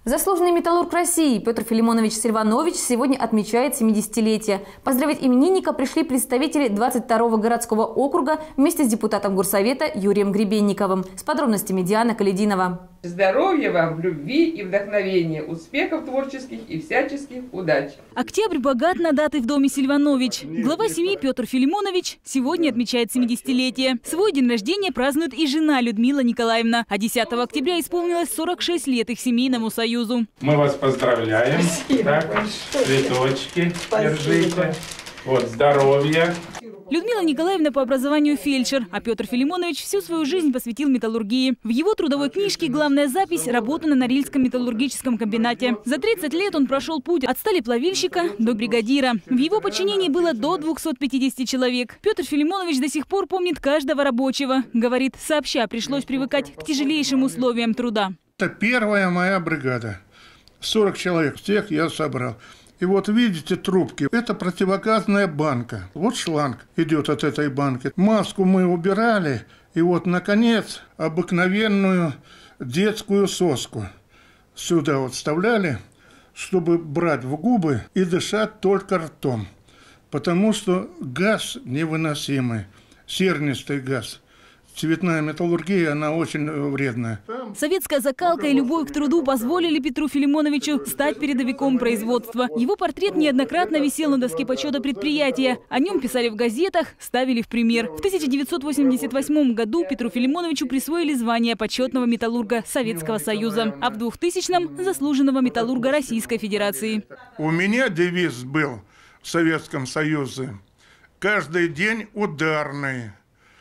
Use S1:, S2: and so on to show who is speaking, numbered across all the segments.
S1: Заслуженный металлург России Петр Филимонович Сильванович сегодня отмечает 70-летие. Поздравить именинника пришли представители 22-го городского округа вместе с депутатом Горсовета Юрием Гребенниковым. С подробностями Диана Калединова.
S2: Здоровья вам, любви и вдохновения, успехов творческих и всяческих удач.
S3: Октябрь богат на даты в доме Сильванович. Глава семьи Петр Филимонович сегодня отмечает 70-летие. Свой день рождения празднует и жена Людмила Николаевна. А 10 октября исполнилось 46 лет их семейному союзу.
S4: Мы вас поздравляем.
S2: Спасибо.
S4: Так, цветочки держите. Вот, здоровья.
S3: Людмила Николаевна по образованию фельдшер, а Петр Филимонович всю свою жизнь посвятил металлургии. В его трудовой книжке главная запись – работа на Норильском металлургическом комбинате. За 30 лет он прошел путь от сталеплавильщика до бригадира. В его подчинении было до 250 человек. Петр Филимонович до сих пор помнит каждого рабочего. Говорит, сообща пришлось привыкать к тяжелейшим условиям труда.
S5: Это первая моя бригада. 40 человек, всех я собрал. И вот видите трубки, это противогазная банка. Вот шланг идет от этой банки. Маску мы убирали, и вот, наконец, обыкновенную детскую соску сюда вот вставляли, чтобы брать в губы и дышать только ртом. Потому что газ невыносимый, сернистый газ. Цветная металлургия, она очень вредная.
S3: Советская закалка и любовь к труду позволили Петру Филимоновичу стать передовиком производства. Его портрет неоднократно висел на доске почета предприятия. О нем писали в газетах, ставили в пример. В 1988 году Петру Филимоновичу присвоили звание почетного металлурга Советского Союза, а в 2000-м – заслуженного металлурга Российской Федерации.
S5: У меня девиз был в Советском Союзе: каждый день ударный.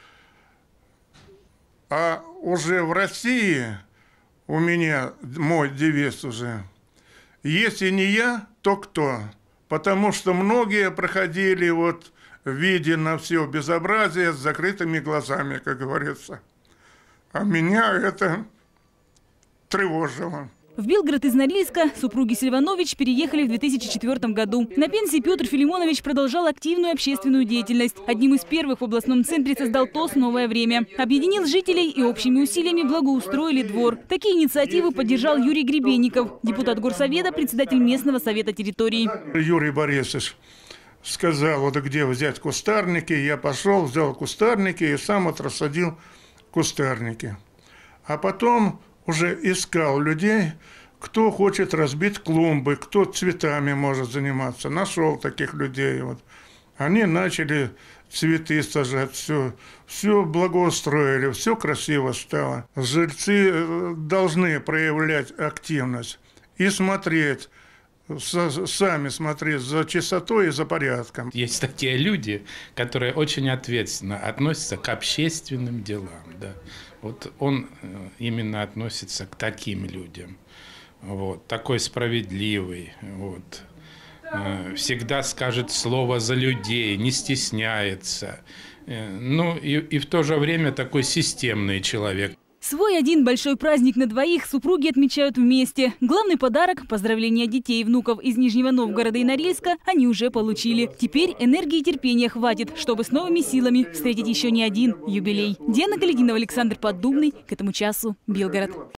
S5: А уже в России у меня мой девиз уже: если не я, то кто? Потому что многие проходили вот видя на все безобразие с закрытыми глазами, как говорится. А меня это тревожило.
S3: В Белгород из Норильска супруги Сильванович переехали в 2004 году. На пенсии Петр Филимонович продолжал активную общественную деятельность. Одним из первых в областном центре создал ТОС «Новое время». Объединил жителей и общими усилиями благоустроили двор. Такие инициативы поддержал Юрий Гребенников, депутат Горсовета, председатель местного совета территории.
S5: Юрий Борисович сказал, вот где взять кустарники. Я пошел, взял кустарники и сам вот рассадил кустарники. А потом уже искал людей, кто хочет разбить клумбы, кто цветами может заниматься. Нашел таких людей. Вот. Они начали цветы сажать, все благоустроили, все красиво стало. Жильцы должны проявлять активность и смотреть, сами смотреть за чистотой и за порядком.
S4: Есть такие люди, которые очень ответственно относятся к общественным делам. Да. Вот он именно относится к таким людям. Вот, такой справедливый. Вот. Всегда скажет слово за людей, не стесняется. Ну и в то же время такой системный человек.
S3: Свой один большой праздник на двоих супруги отмечают вместе. Главный подарок – поздравления детей и внуков из Нижнего Новгорода и Норильска – они уже получили. Теперь энергии и терпения хватит, чтобы с новыми силами встретить еще не один юбилей. Диана Калединова, Александр Поддубный. К этому часу Белгород.